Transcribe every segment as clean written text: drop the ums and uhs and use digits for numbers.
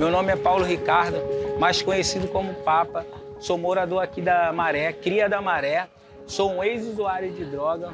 Meu nome é Paulo Ricardo, mais conhecido como Papa. Sou morador aqui da Maré, cria da Maré. Sou um ex-usuário de droga.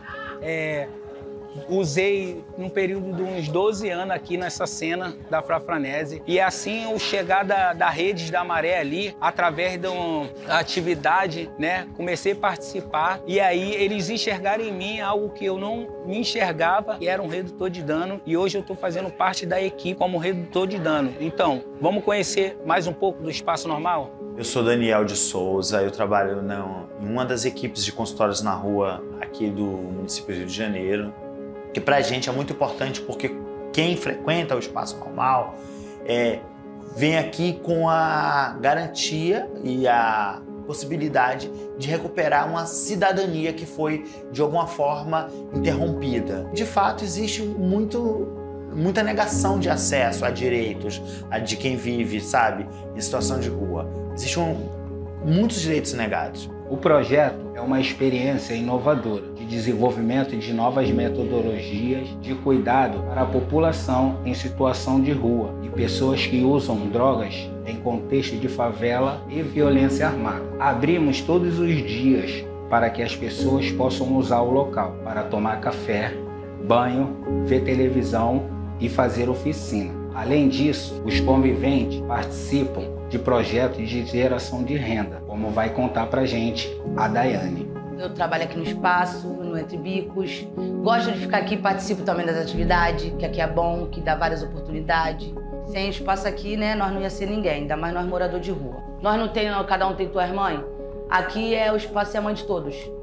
Usei num período de uns 12 anos aqui nessa cena da Frafranese. E assim eu chegar da Redes da Maré ali, através de uma atividade, né? Comecei a participar e aí eles enxergaram em mim algo que eu não me enxergava, que era um redutor de dano. E hoje eu estou fazendo parte da equipe como redutor de dano. Então, vamos conhecer mais um pouco do Espaço Normal? Eu sou Daniel de Souza, eu trabalho em uma das equipes de consultórios na rua aqui do município do Rio de Janeiro. Que pra gente é muito importante porque quem frequenta o Espaço Normal vem aqui com a garantia e a possibilidade de recuperar uma cidadania que foi, de alguma forma, interrompida. De fato, existe muita negação de acesso a direitos de quem vive, sabe, em situação de rua. Existem muitos direitos negados. O projeto é uma experiência inovadora de desenvolvimento de novas metodologias de cuidado para a população em situação de rua e pessoas que usam drogas em contexto de favela e violência armada. Abrimos todos os dias para que as pessoas possam usar o local para tomar café, banho, ver televisão e fazer oficina. Além disso, os conviventes participam de projetos de geração de renda, como vai contar pra gente a Daiane. Eu trabalho aqui no espaço, no Entre Bicos. Gosto de ficar aqui, participo também das atividades, que aqui é bom, que dá várias oportunidades. Sem espaço aqui, né, nós não ia ser ninguém, ainda mais nós moradores de rua. Nós não tem, cada um tem tua mãe. Aqui o espaço é a mãe de todos.